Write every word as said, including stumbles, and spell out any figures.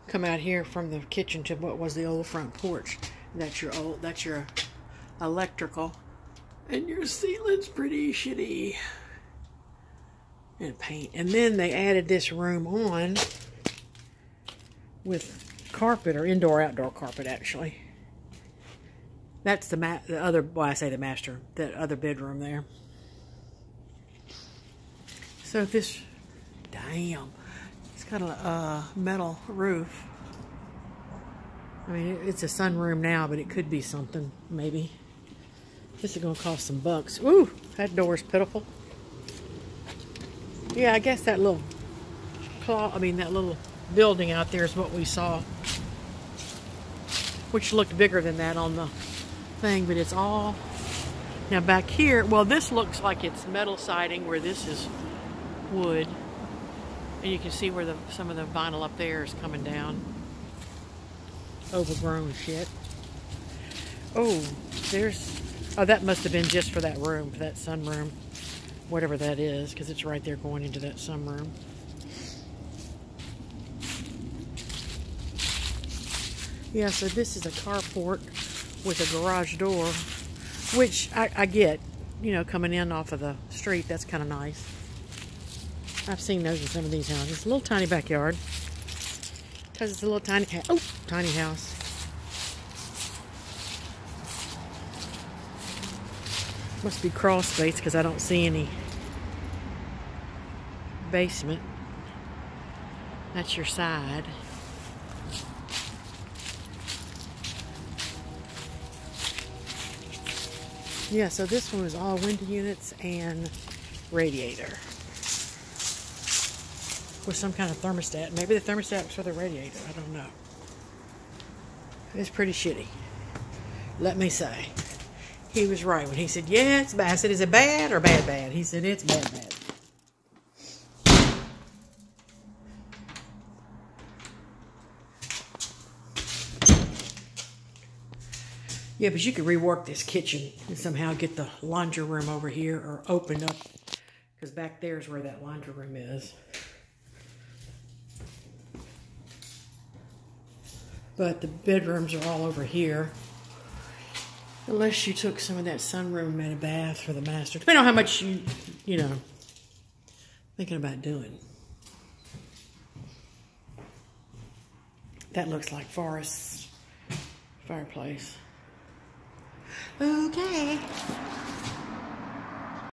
come out here from the kitchen to what was the old front porch. That's your old, that's your electrical. And your ceiling's pretty shitty. And paint. And then they added this room on with carpet, or indoor outdoor carpet actually. That's the ma the other, well I say the master, that other bedroom there. So this, damn, it's got a uh, metal roof. I mean, it's a sunroom now, but it could be something, maybe. This is gonna cost some bucks. Ooh, that door's pitiful. Yeah, I guess that little claw, I mean that little building out there is what we saw, which looked bigger than that on the thing, but it's all, now back here, well this looks like it's metal siding where this is wood, and you can see where the some of the vinyl up there is coming down. Overgrown shit. Oh, there's, oh that must have been just for that room, for that sunroom, whatever that is, because it's right there going into that sunroom. Yeah, so this is a carport with a garage door, which I, I get, you know, coming in off of the street, that's kind of nice. I've seen those in some of these houses. A little tiny backyard, because it's a little tiny, oh, tiny house. Must be crawl space, because I don't see any basement. That's your side. Yeah, so this one was all window units and radiator with some kind of thermostat. Maybe the thermostat was for the radiator. I don't know. It's pretty shitty, let me say. He was right when he said, yeah, it's bad. I said, is it bad or bad bad? He said, it's bad bad. Yeah, but you could rework this kitchen and somehow get the laundry room over here, or open up, because back there is where that laundry room is. But the bedrooms are all over here. Unless you took some of that sunroom and made a bath for the master. Depending on how much you, you know, thinking about doing. That looks like Forest's fireplace. Okay.